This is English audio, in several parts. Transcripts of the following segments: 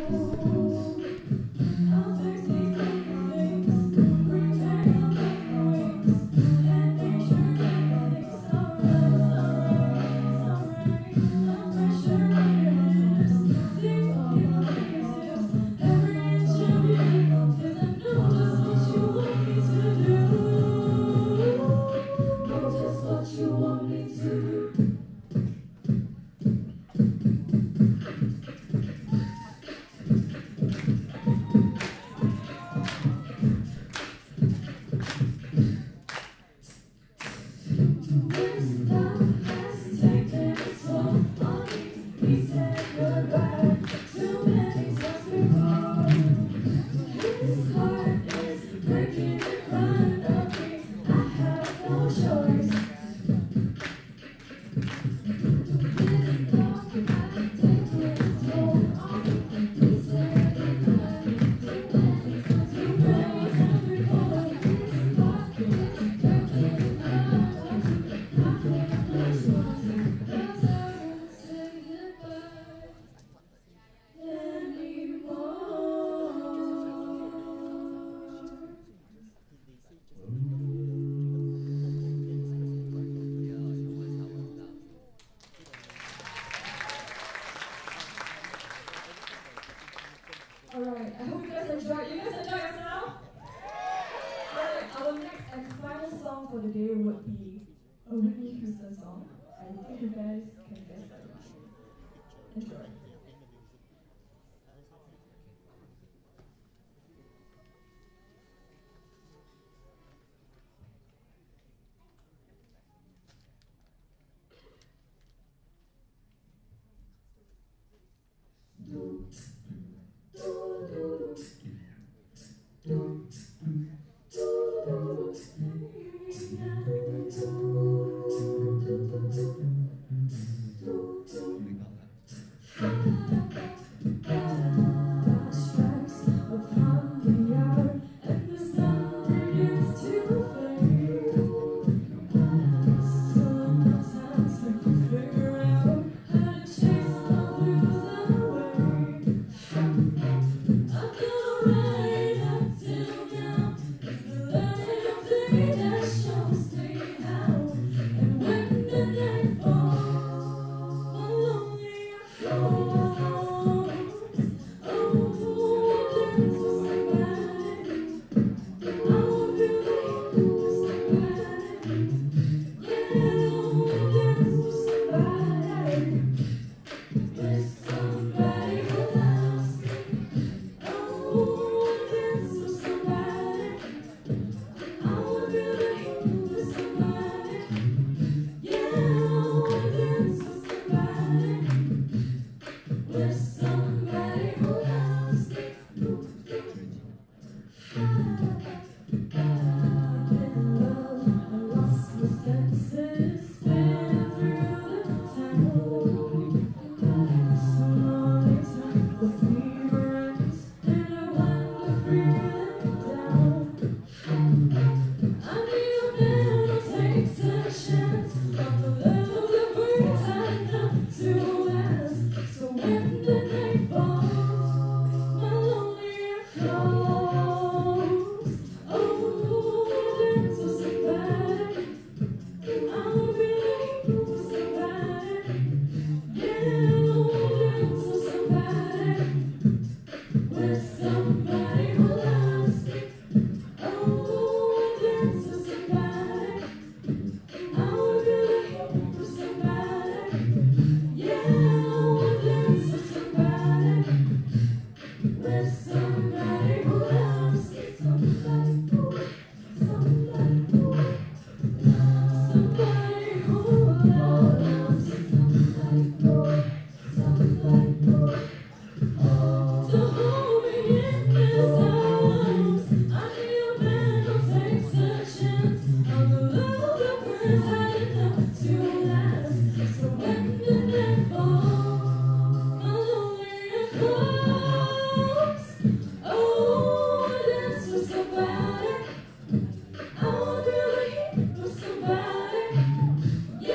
Alright, I hope you guys enjoyed. You guys enjoy yourself? Alright, our next and final song for the day would be a Whitney Houston song. I think you guys can guess that one. Enjoy.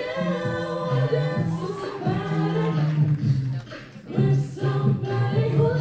Somebody who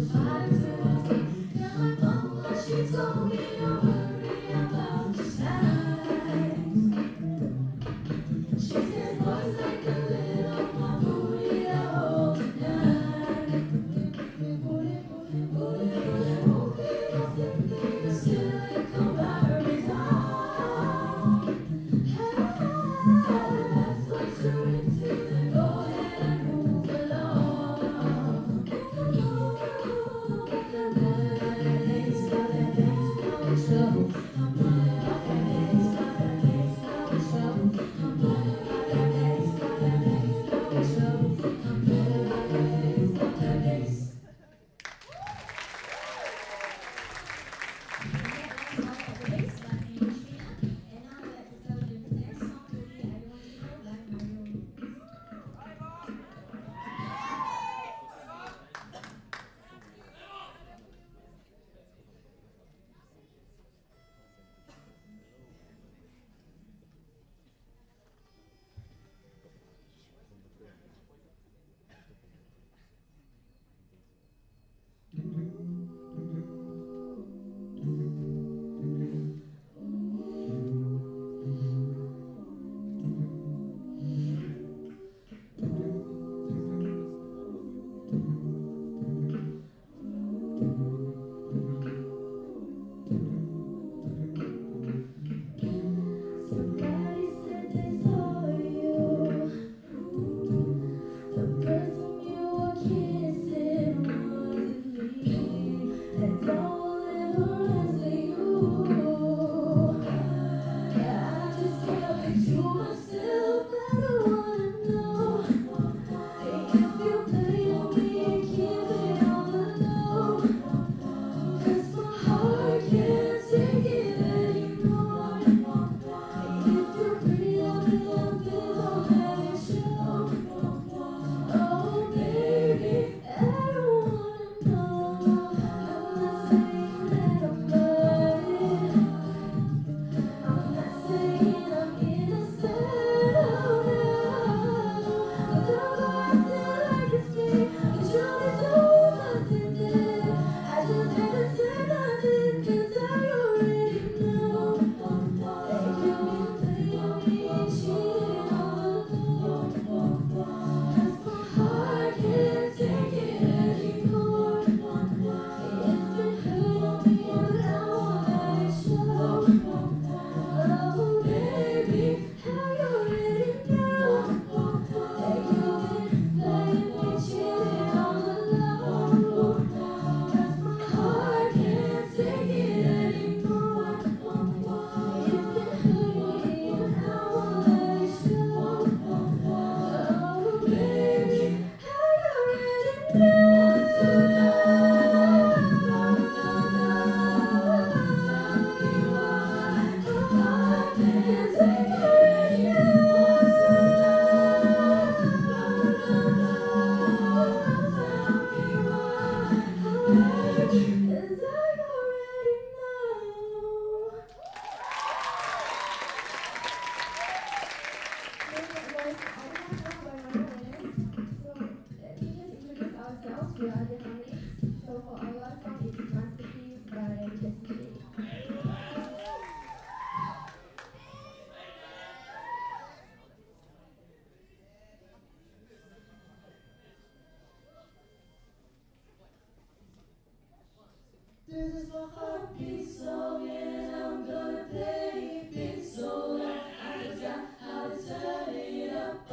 This is my heartbeat song and I'm gonna play it so loud. I forgot how to turn it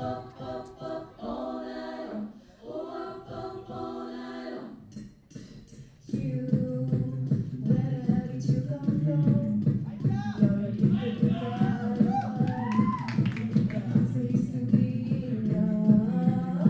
up all night long. Oh, up all night long. You, where did you come from? You're a different kind of fun. That seems to be enough.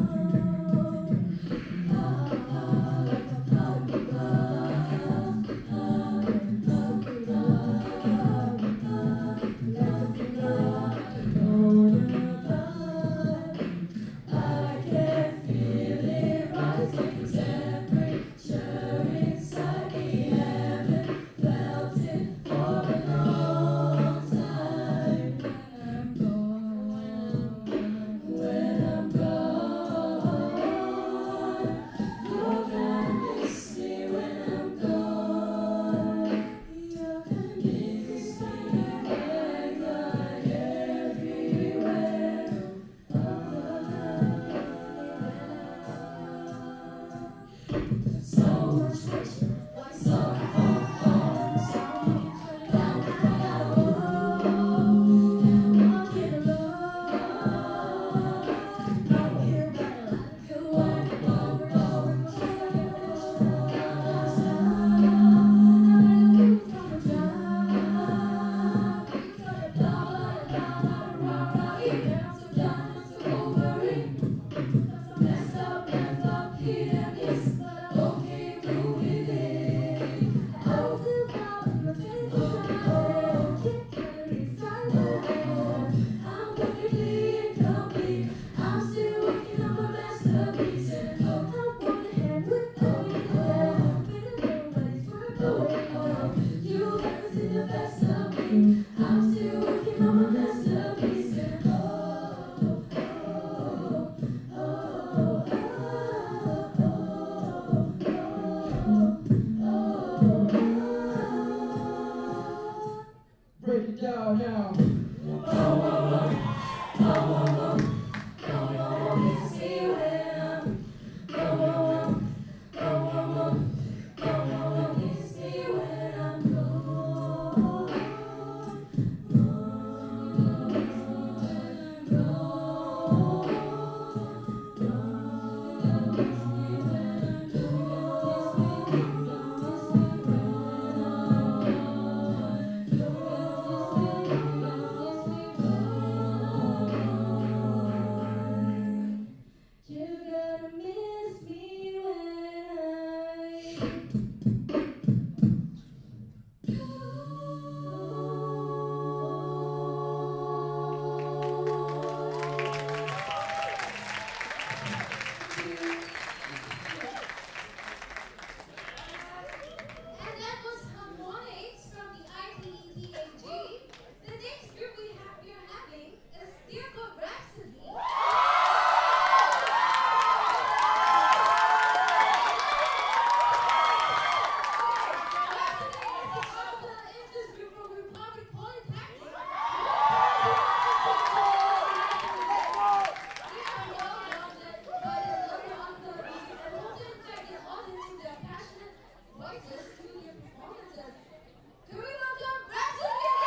studio performances. Can we welcome Rhapsody again?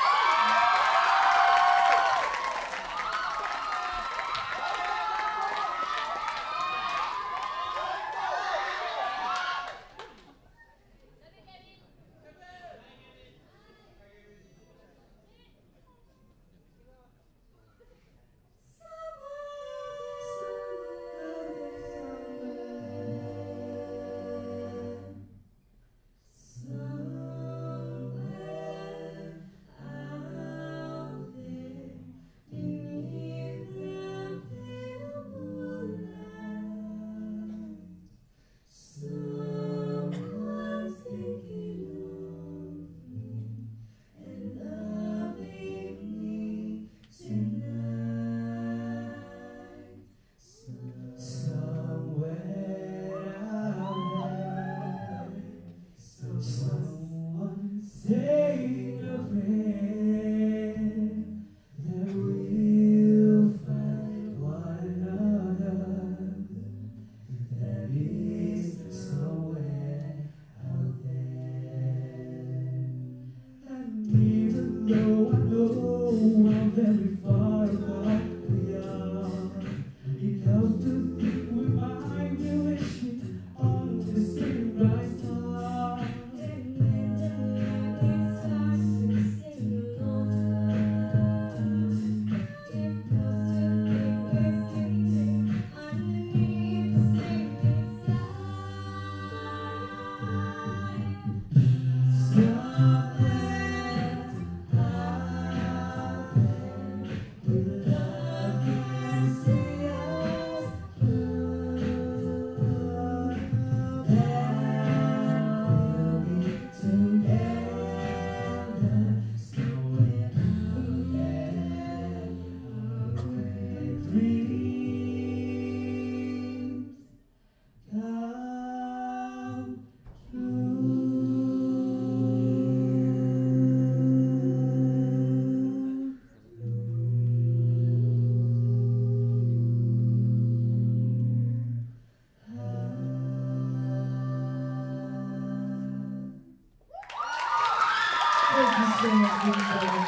Thank you so much, ladies and gentlemen.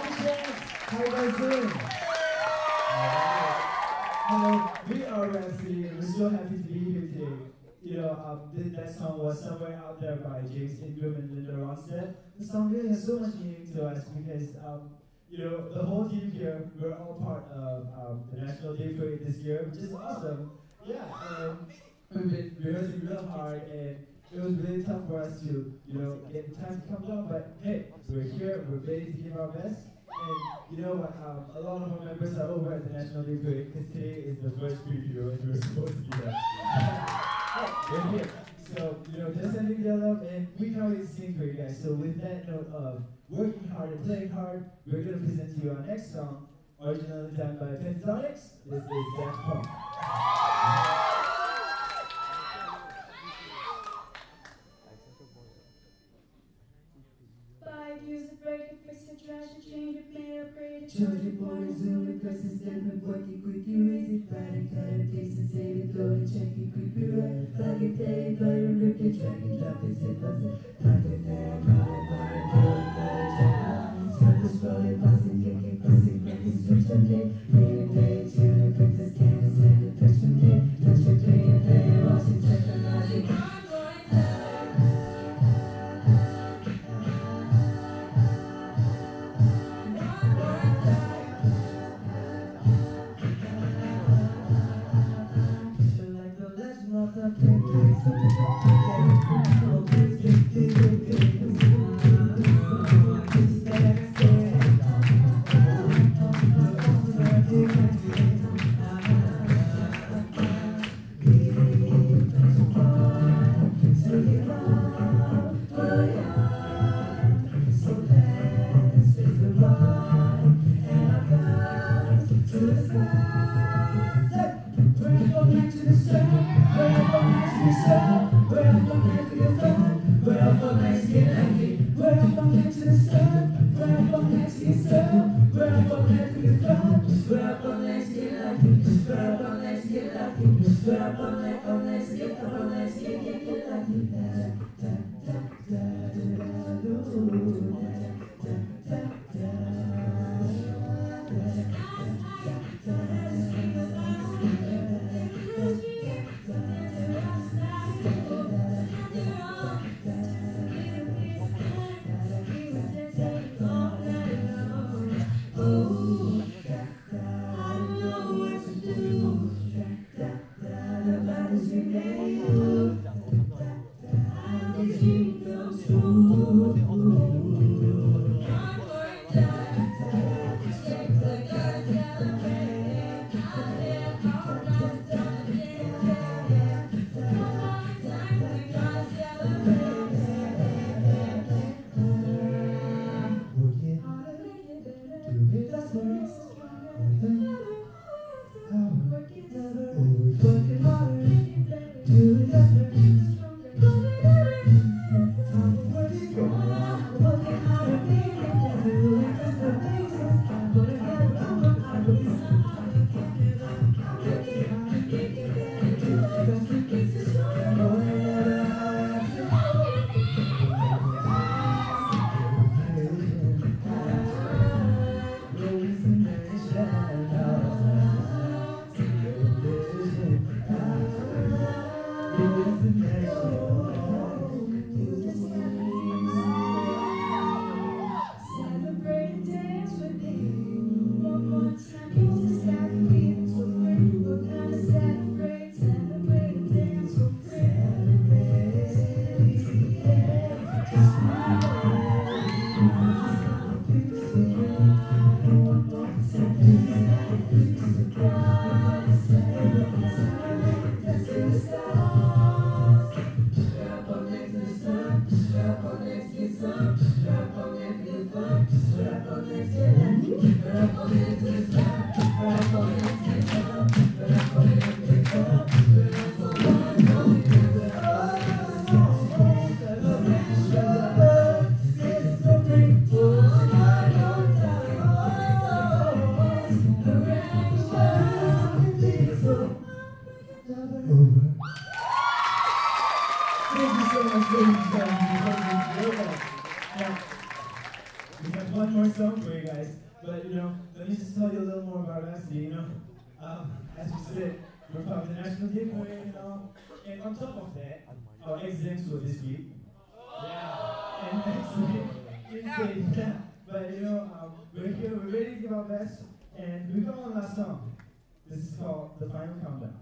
How are you guys doing? Hello, we are Rhapsody, and we're so happy to be here today. You know, that song was Somewhere Out There by James Ingram and Linda Ronstadt. The song really has so much meaning to us because, you know, the whole team here, we're all part of the National Day Parade this year, which is awesome. Yeah, and we've been rehearsing real hard, and it was really tough for us to, you know, get the time to come down, but hey, we're here, we're ready to give our best. And you know what, a lot of our members are over at the National Day Parade because today is the first preview and we're supposed to be there. We're here. So, you know, just sending their love, and we can't wait to sing for you guys. So with that note of working hard and playing hard, we're going to present to you our next song, originally done by Pentatonics. This is Daft Punk. Use a break and fix the trash and change your plan, upgrade it. Charge your point and zoom and press and step and work it quick, you raise it, write it, cut it, paste it, save it, load it, check it, quick, you write, plug it, play it, play it, rip it, drag it, drop it, zip, buzz it, pack it, fan, ride it, buy it, pull it, cut it, check it out, start it, scroll it, pass it, kick it, press it, break it, switch on it, play it, tune it, print it, scan it, send it, touch it, touch it, play it, watch it, check it, magic. Let's get Now, we have one more song for you guys, but let me just tell you a little more about us. As you said, we're from the national giveaway, and on top of that, our exams were this week. Yeah, and next week, insane. But we're here, we're ready to give our best, and we've got one last song. This is called The Final Countdown.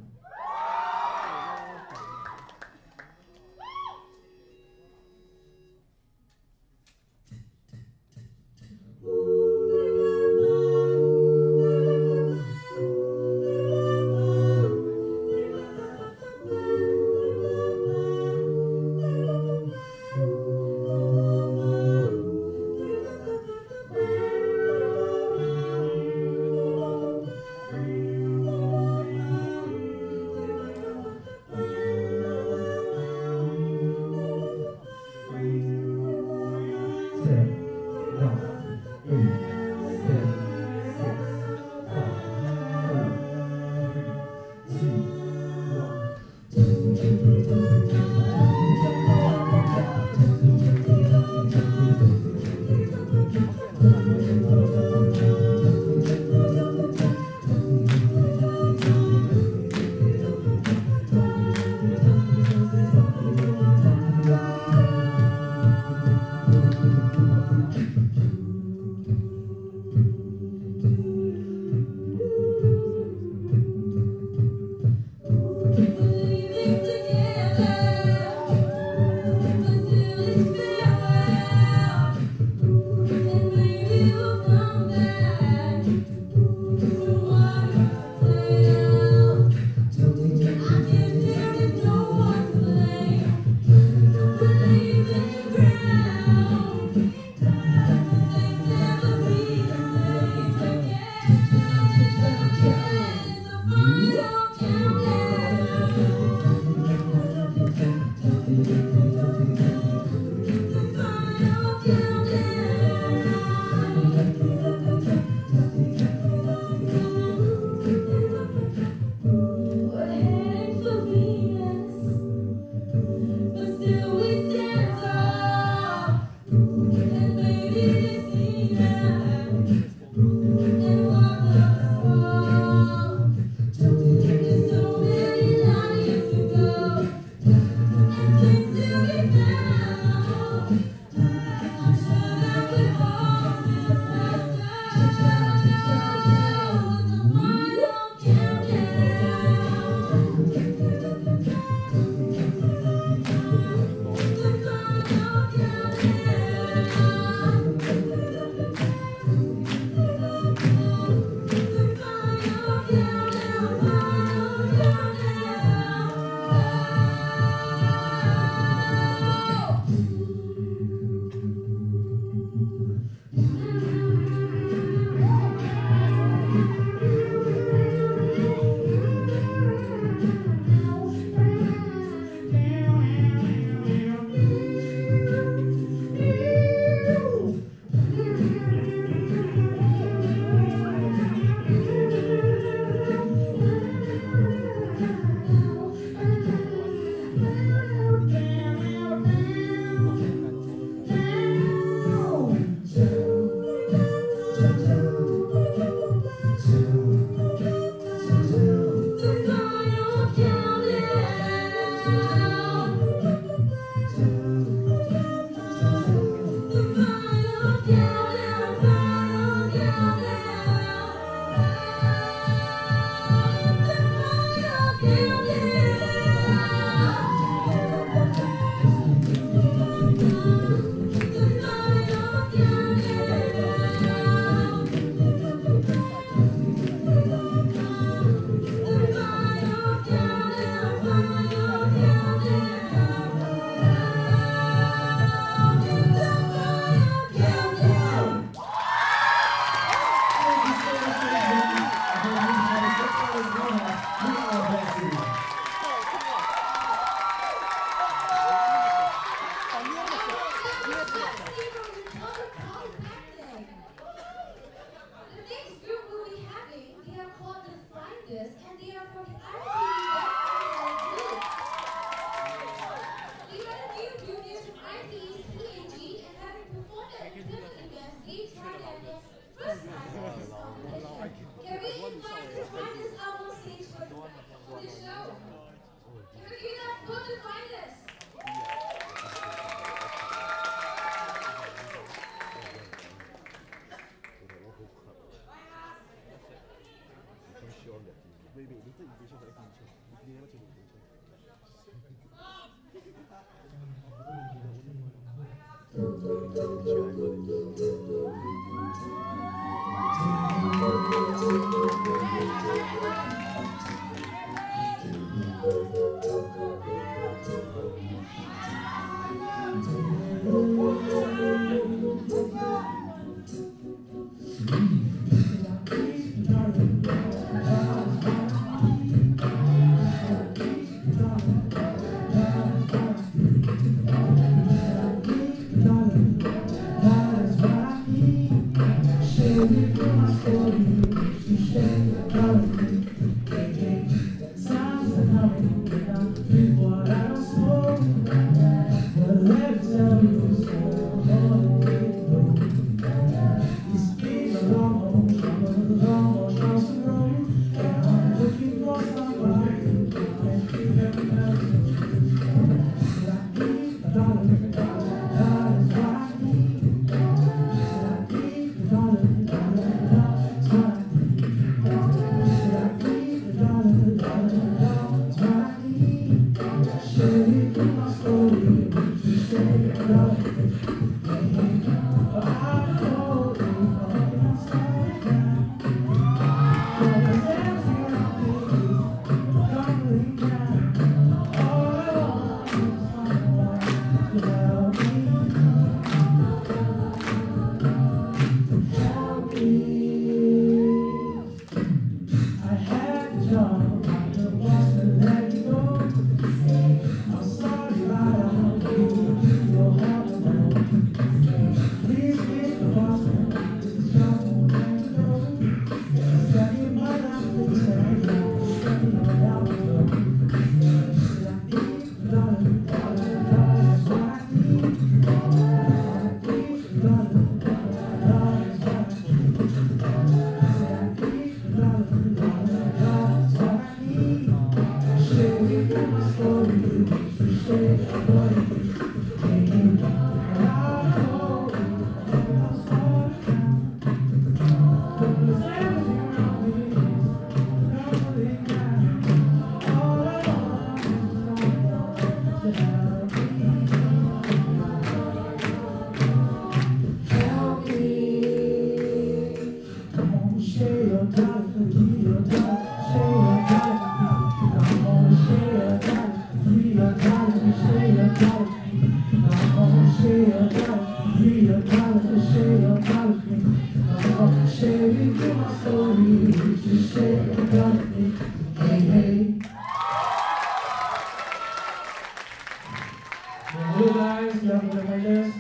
Hello guys, welcome to the fighters.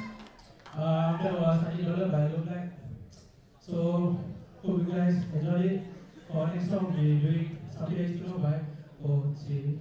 That was $90 by IlluminITE. So hope you guys enjoyed it. For our next song, we're doing something instrumental by OC.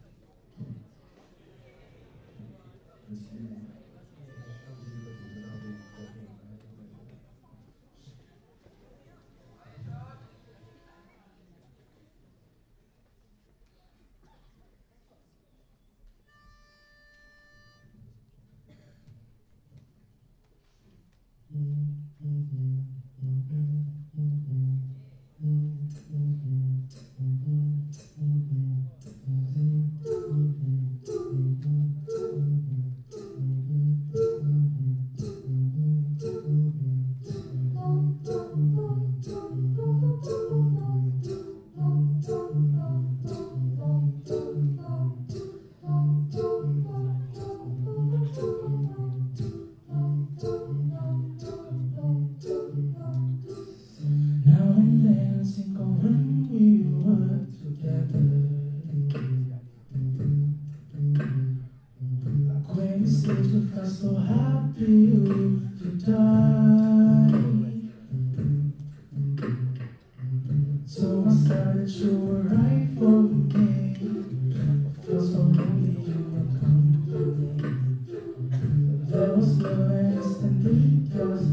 So happy you to die. So I started you were right for me. I feel so lonely you were coming. There was love and instantly there was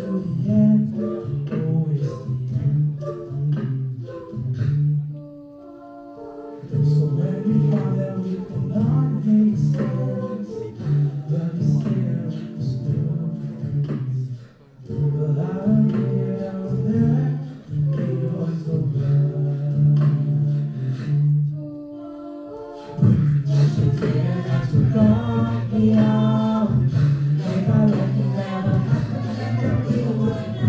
till the end. Always the end. So when we find that we cannot make sense, but we still but I don't need out there, it was so bad. She's here not to call me out. If I let you never have to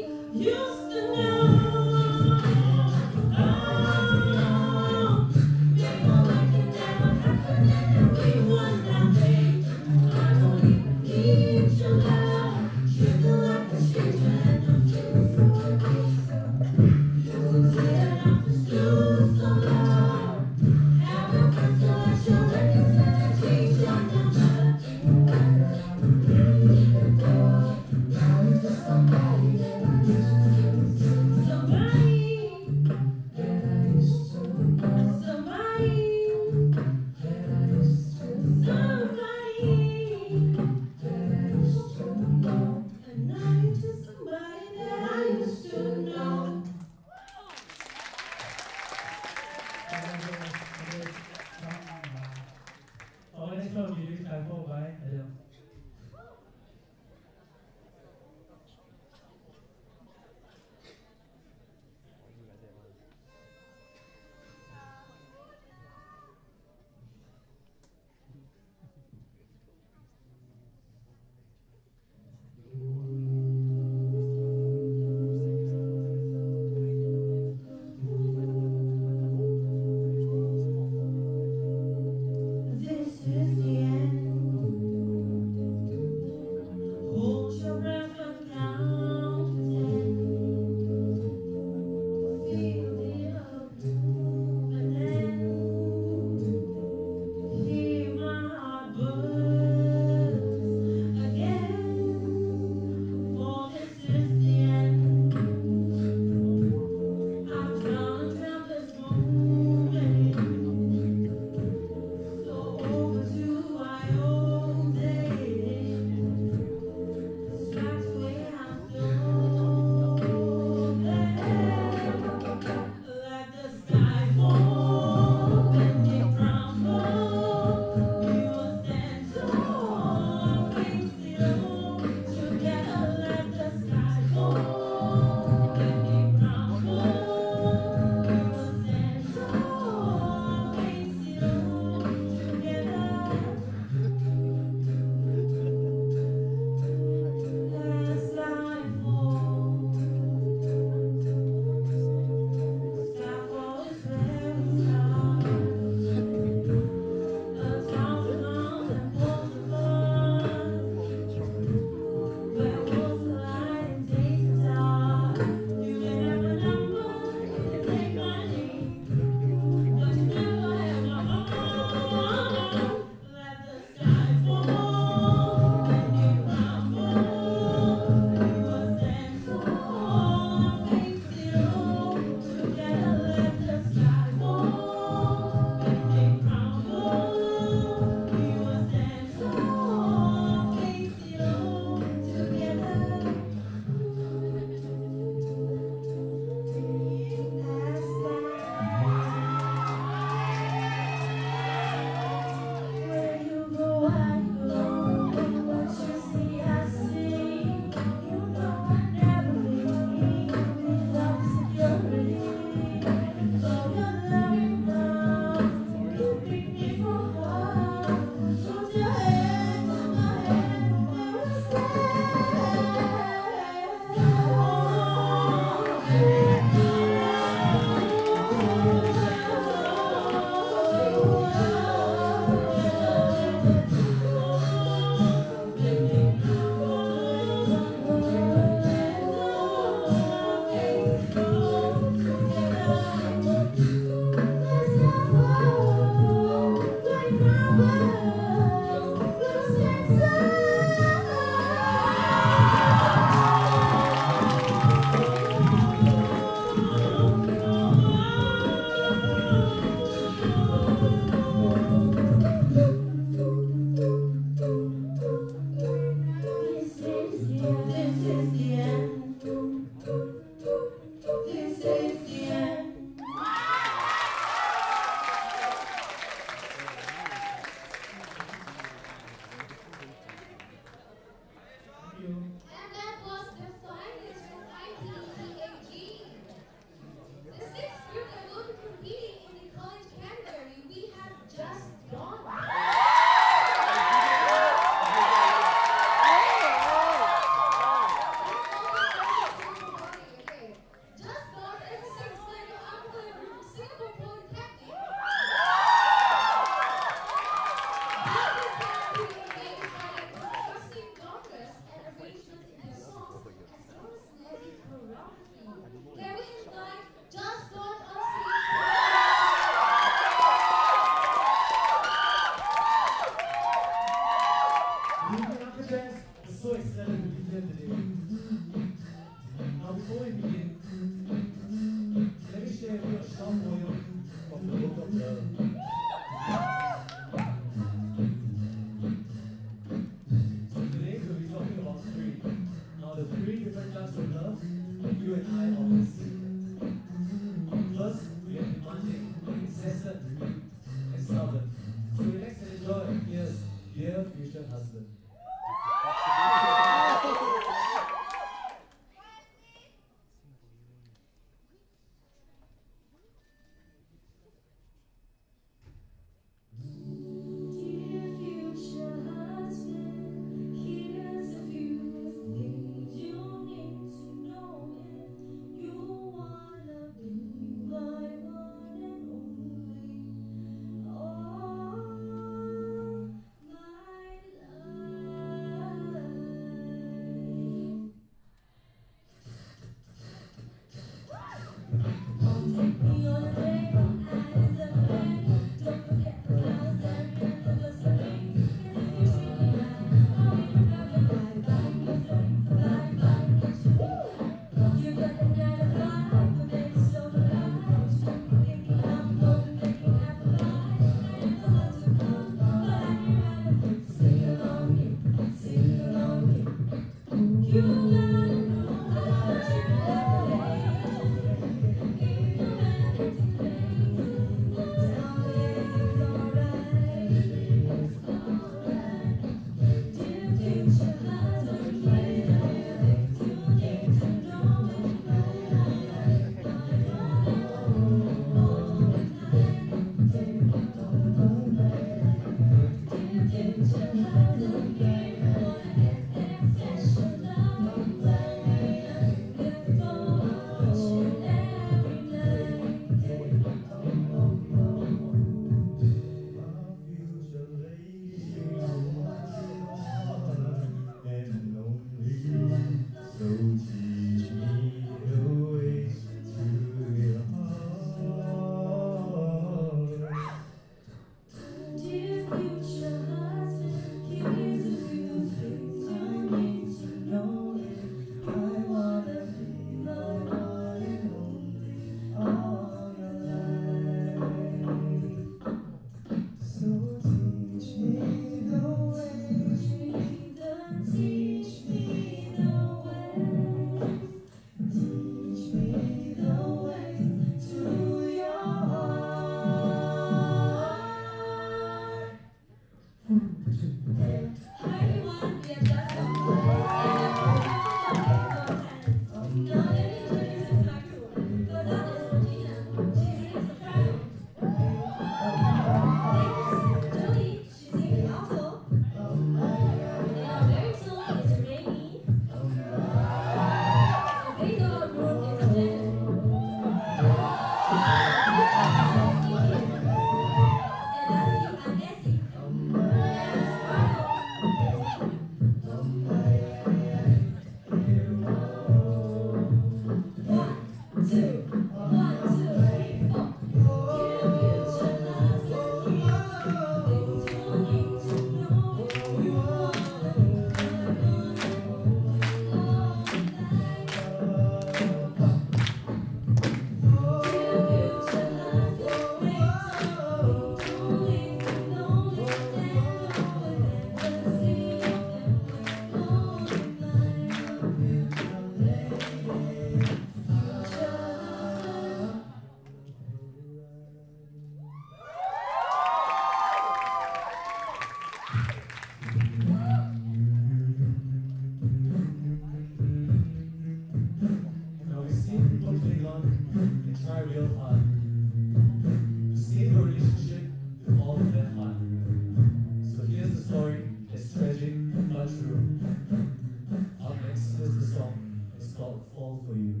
real heart, to save a relationship with all of their heart. So here's the story, it's tragic but true. Up next is the song, it's called Fall For You.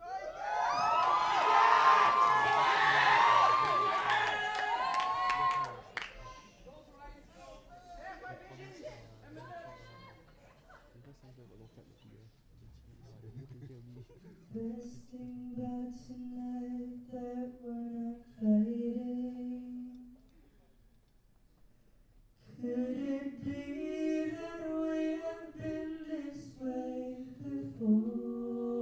Best thing about tonight that we're not fighting. Could it be that we have been this way before?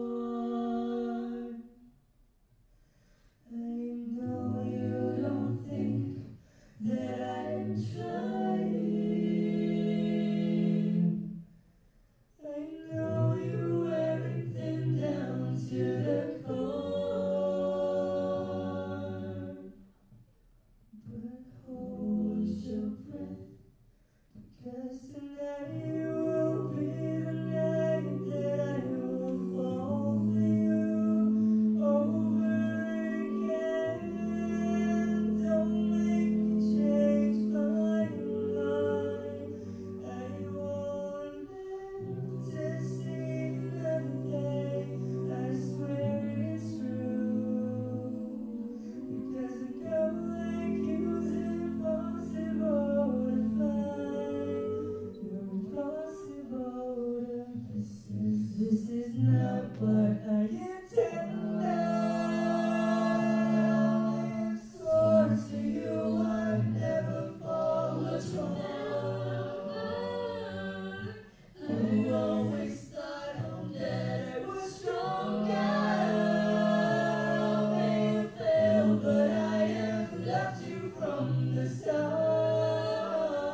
I know you don't think that I'm trying. I know you wear everything down to the core, but hold your breath, because tonight will be the night that I will fall for you over again. Don't make me change my mind. I won't live to see another day. I swear it's true, because a girl like you's impossible to find. You're impossible to resist. This is not what I intended. I swore to you I'd never fall ashore. I always thought that I was stronger. I may have failed, but I have loved you from the start.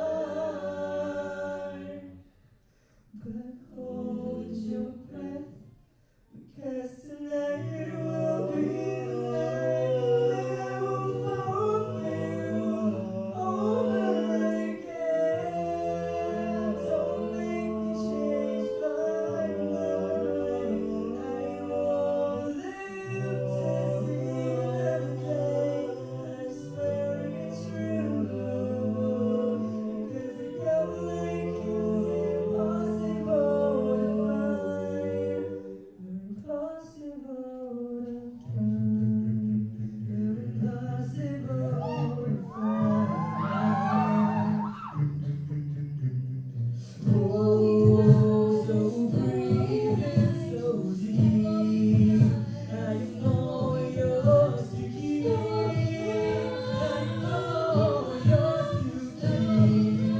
But hold your breath, because tonight will be the night that I will fall for you over again. Don't make me change my mind. I won't live to see another day. I swear it's true, because a girl like you's impossible to find. You're impossible to find. You're impossible to find. Oh, so breathing so deep. I know yours to keep. I know yours to keep.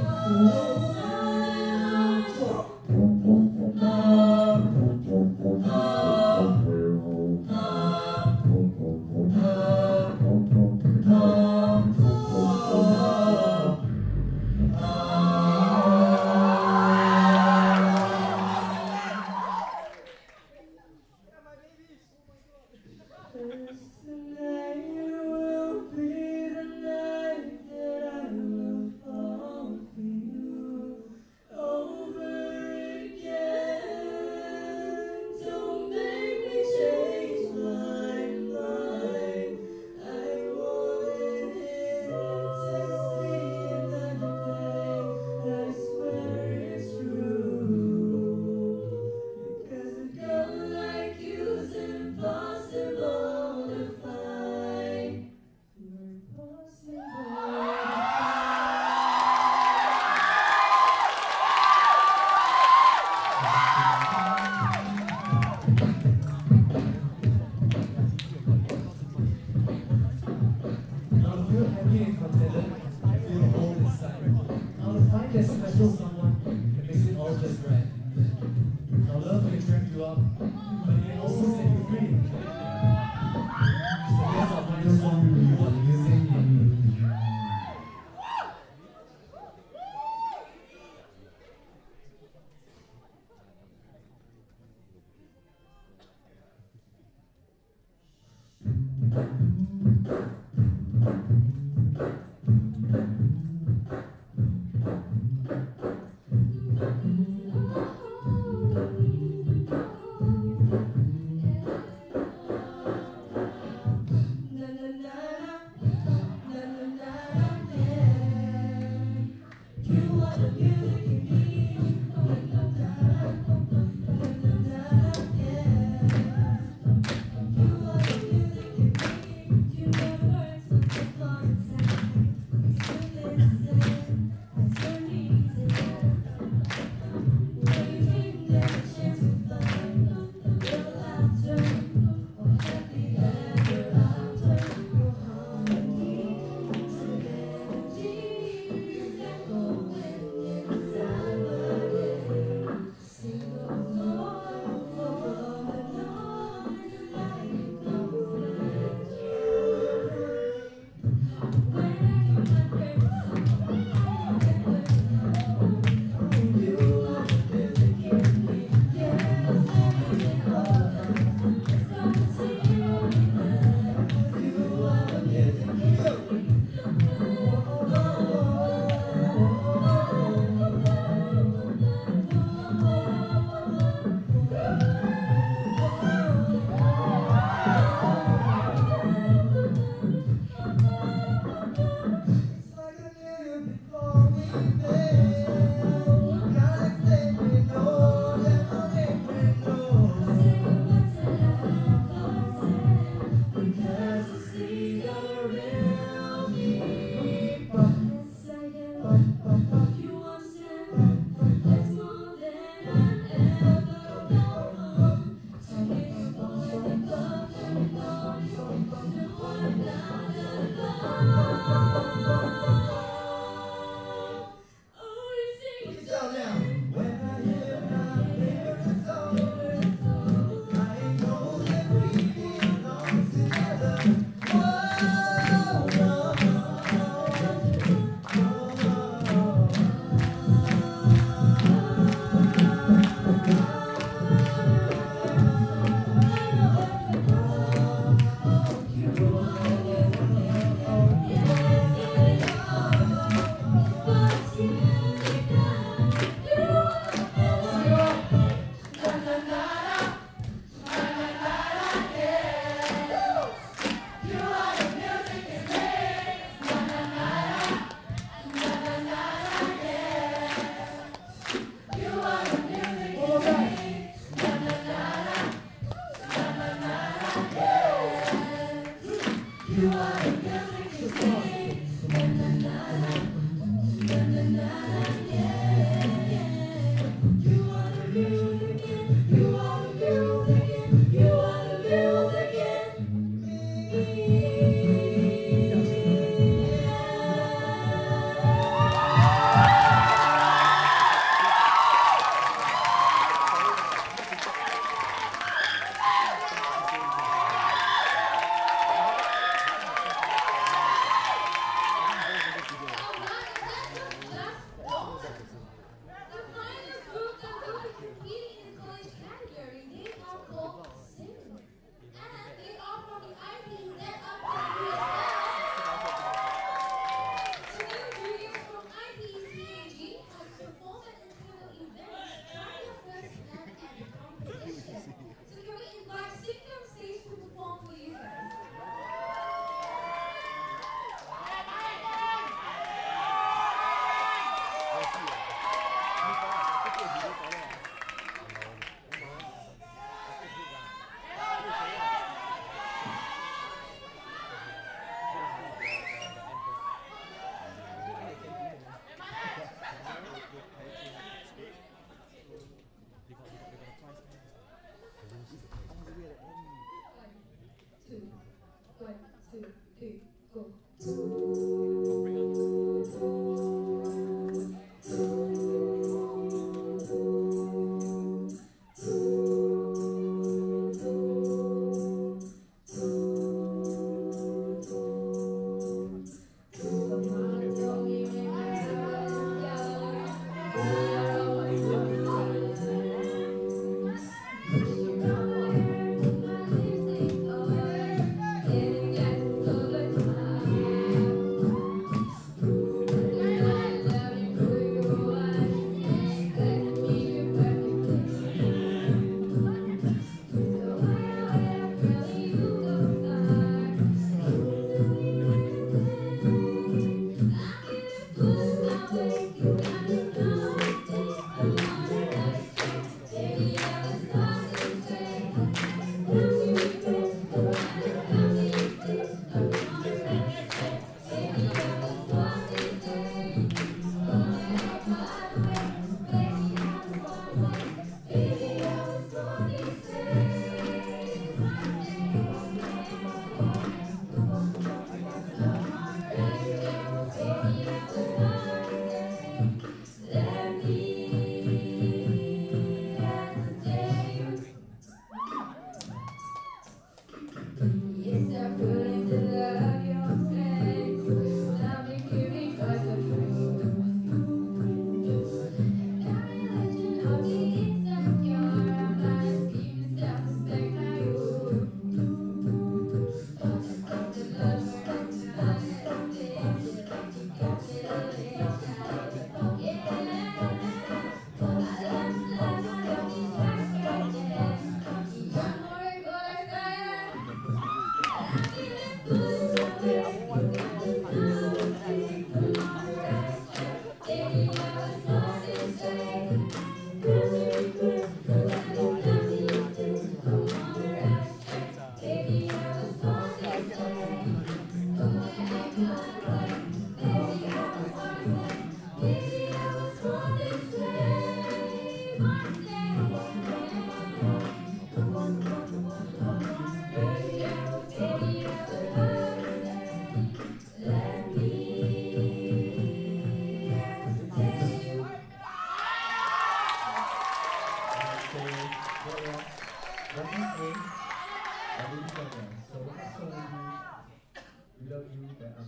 Tonight will be the night that I will fall for you over again. Don't make me change my mind. I wanted it to see another day. I swear it's true, because a girl like you's impossible to find. You're impossible to find. Now to feel happy and contented, feel whole inside. Now to find that special someone that makes it all just right. Now love can trip you up, but it can also set you free. So here's our final song, What Music in Me.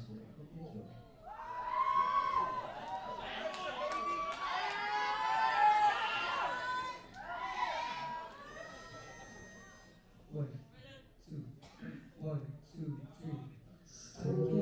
마시고 enjoy. One, two, one, two, three.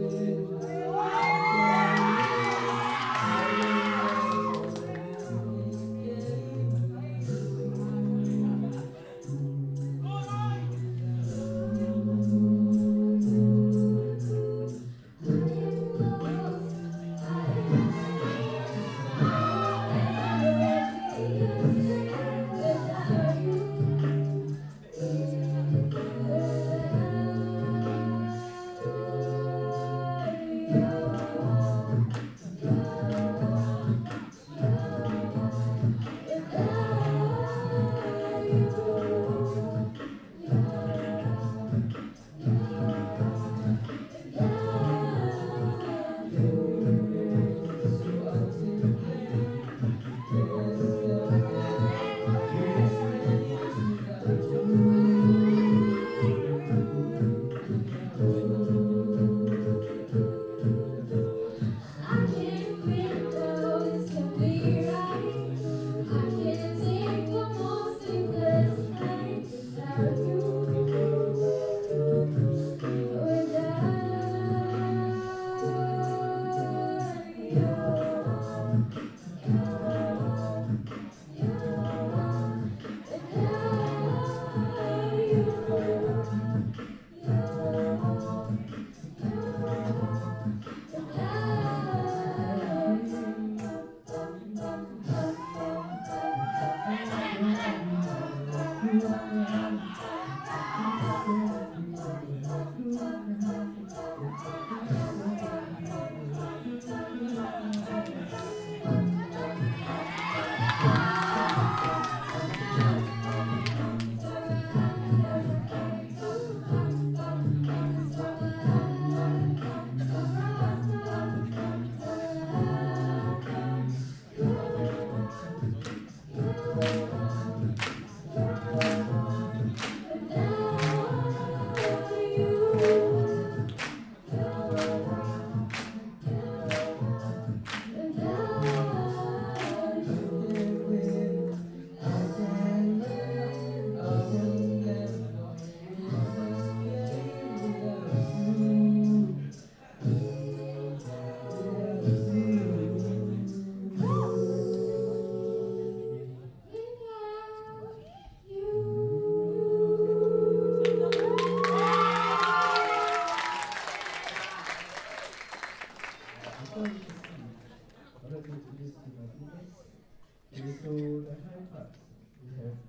So the high parts, we have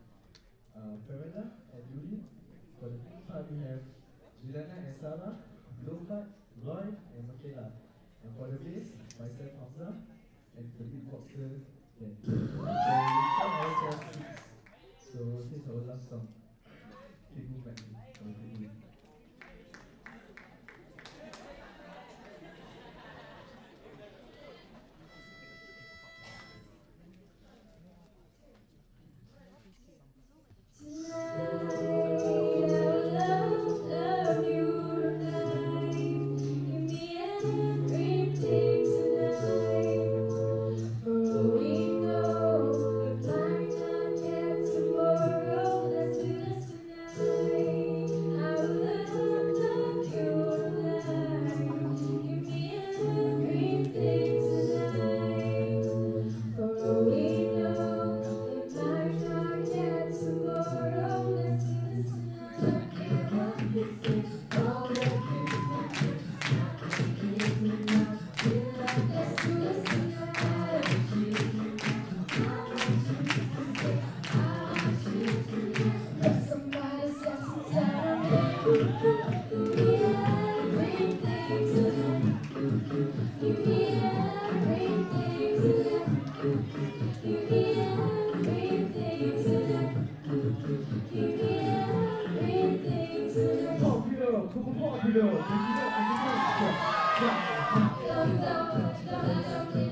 Cappella and Yuri. For the big part, we have Juliana and Sarah, low part, Roy and Cappella. And for the bass, myself, Hamza, and the beatboxer, Dan. So we found ourselves 6. So this is our last song. Keep moving. Popular.